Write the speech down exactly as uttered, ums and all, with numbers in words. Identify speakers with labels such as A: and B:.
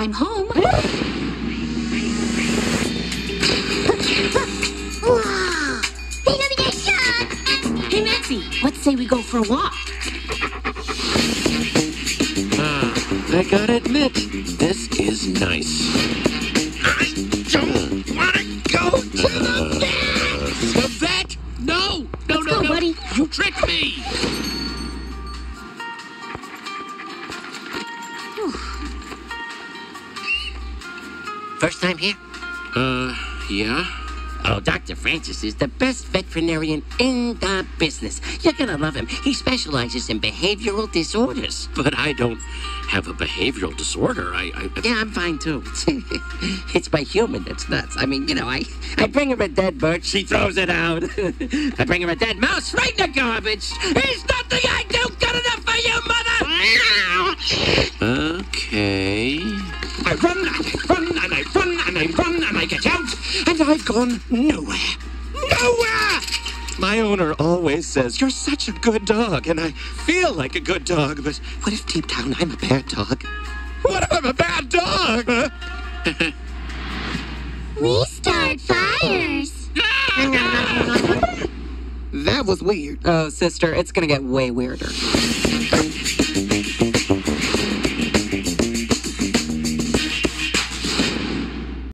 A: I'm home. Hey, Maxie, let's say we go for a walk.
B: Uh, I gotta admit, this is nice.
C: I don't want to go to the vet!
B: The vet? No! No,
A: Let's
B: no,
A: go,
B: no!
A: buddy.
B: You tricked me!
C: First time here?
B: Uh, yeah?
C: Oh, Doctor Francis is the best veterinarian in the business. You're gonna love him. He specializes in behavioral disorders.
B: But I don't have a behavioral disorder. I... I
C: Yeah, I'm fine, too. It's my human that's nuts. I mean, you know, I, I bring her a dead bird, she throws it out. I bring her a dead mouse, right in the garbage. There's nothing I do good enough for you, mother!
B: Okay...
C: I run, and I run, and I run, and I run, and I get out, and I've gone nowhere. Nowhere!
B: My owner always says, you're such a good dog, and I feel like a good dog, but
C: What if deep down I'm a bad dog?
B: what if I'm a bad dog? Huh?
D: We start fires.
E: That was weird.
F: Oh, sister, it's gonna get way weirder.